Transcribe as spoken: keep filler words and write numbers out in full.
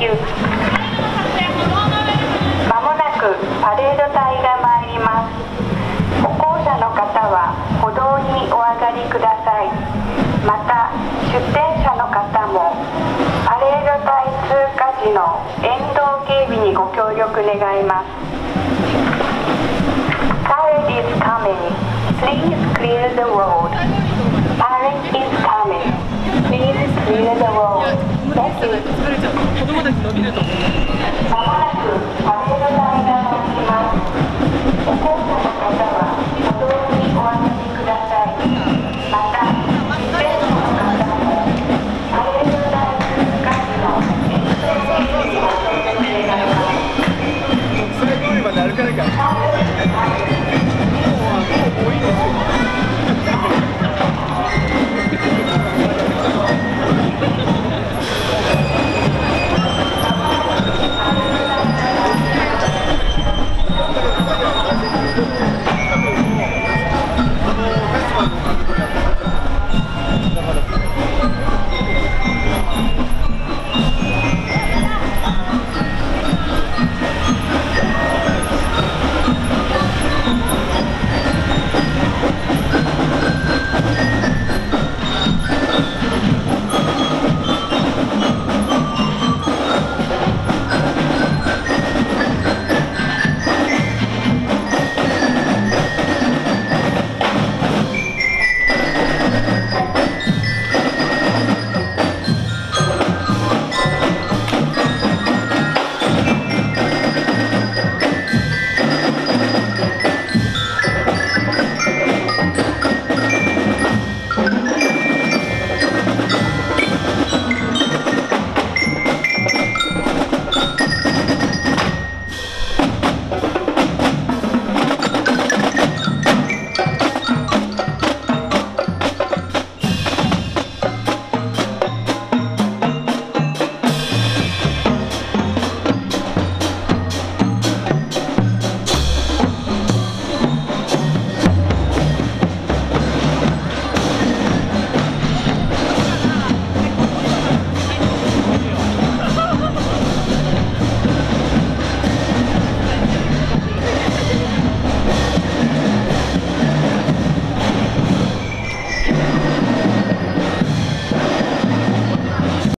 Thank you。まもなくパレード隊が参ります。歩行者の方は歩道にお上がりください。また出店者の方もパレード隊通過時の沿道警備にご協力願います。Parade is coming. Please clear the road. Parade is coming. Please clear the road. Thank you.